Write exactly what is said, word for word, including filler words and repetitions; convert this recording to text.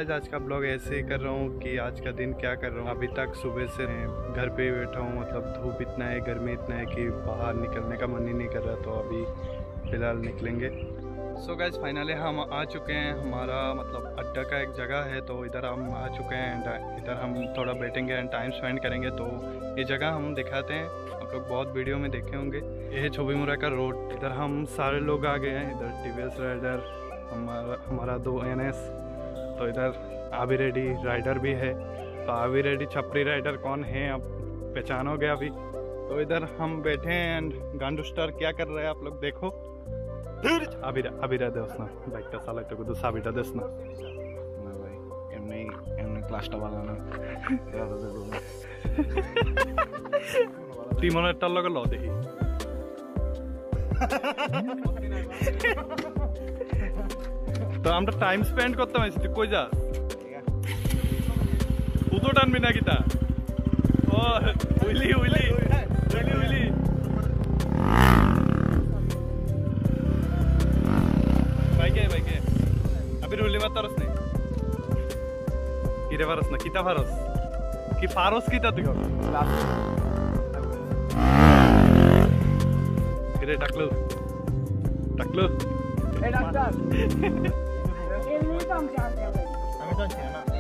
Guys आज का blog ऐसे ही कर रहा हूँ कि आज का दिन क्या कर रहा हूँ। अभी तक सुबह से घर पे ही बैठा हूँ, मतलब धूप इतना है, गर्मी इतना है कि बाहर निकलने का मन ही नहीं कर रहा, तो अभी फ़िलहाल निकलेंगे। सो गाइस फाइनली हम आ चुके हैं, हमारा मतलब अड्डा का एक जगह है, तो इधर हम आ चुके हैं एंड इधर हम थोड़ा बैठेंगे एंड टाइम स्पेंड करेंगे। तो ये जगह हम दिखाते हैं, आप लोग बहुत वीडियो में देखे होंगे। ये है छोबीमुरा का रोड, इधर हम सारे लोग आ गए हैं। इधर टी वी एस राइडर, हमारा हमारा दो एन एस, तो इधर आबी रेडी राइडर भी है। तो आबी रेडी छपरी राइडर कौन है अब पहचानोगे अभी। तो इधर हम बैठे हैं एंड गांडू स्टार क्या कर रहे हैं आप लोग देखो। আবিরা আবিরা দেস না, বাইকটা চালাইতে কত চাবিটা দেস না। না ভাই এমনি এমনি ক্লাসটা ভালো না, তুই মনে একটা লগে ল দেখি। তো আমরা টাইম স্পেন্ড করতে পারছি, তুই কই যাস? উতো টানবি নাকি তা? ও উইলি উইলি উইলি উইলি Terus nih, kita harus, nah kita harus, kita harus kita tuh. Kita tak lu, tak lu. Eh dokter. Ini dong siapa? Kami dong siapa?